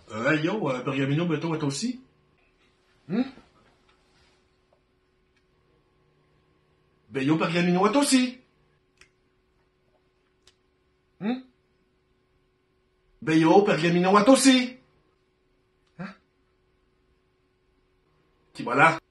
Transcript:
Yo, Bergamino, bientôt est aussi. Ben yo, Bergamino est aussi. Ben yo, Bergamino est aussi. Hein? Qui voilà.